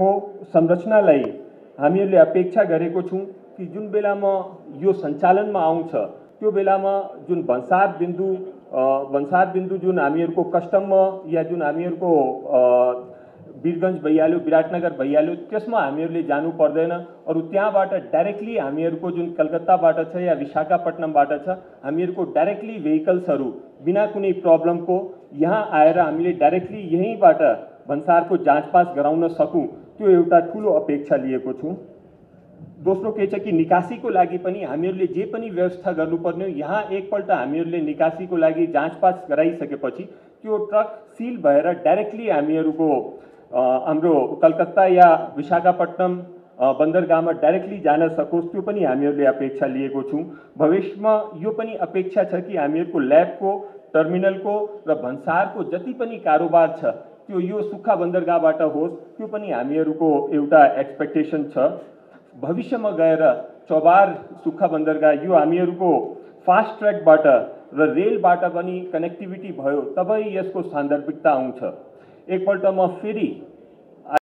बन्दरगाहको संरचनालाई हामीहरूले अपेक्षा गरेको छौं कि जुन बेलामा यो सञ्चालनमा आउँछ त्यो बेलामा जुन भन्सार बिन्दु जुन हामीहरूको कस्टममा या जुन हामीहरूको वीरगञ्ज भइहाल्यो, विराटनगर भइहाल्यो, त्यसमा हामीहरूले जानु पर्दैन। अरु त्यहाँबाट डाइरेक्टली हामीहरूको जुन कलकत्ताबाट छ या विशाखापट्टनमबाट छ, हामीहरूको डाइरेक्टली भेहिकल्सहरू बिना कुनै प्रब्लमको यहाँ आएर हामीले डाइरेक्टली यहीँबाट भन्सारको जाँचपास गराउन सकौं, त्यो एउटा ठूलो अपेक्षा लिएको छु। दोस्रो के छ कि निकासीको लागि पनि हामीहरूले जे पनि व्यवस्था गर्नुपर्ने हो, यहाँ एकपल्ट हामीहरूले निकासीको लागि जाँचपास गराइसकेपछि त्यो ट्रक सिल भएर डाइरेक्टली हामीहरूको हाम्रो कलकत्ता या विशाखापट्टनम बन्दरगाहमा डाइरेक्टली जान सकोस्, त्यो पनि हामीहरूले अपेक्षा लिएको छौं। भविष्यमा यो पनि अपेक्षा छ कि हामीहरूको ल्याबको, टर्मिनलको र भन्सारको जति पनि कारोबार छ त्यो यो सुक्खा बन्दरगाहबाट होस्, त्यो पनि हामीहरूको एउटा एक्सपेक्टेसन छ। भविष्यमा गएर चौबार सुक्खा बन्दरगाह यो हामीहरूको फास्ट ट्र्याकबाट र रेलबाट पनि कनेक्टिभिटी भयो तबै यसको सान्दर्भिकता आउँछ। एकपल्ट म फेरि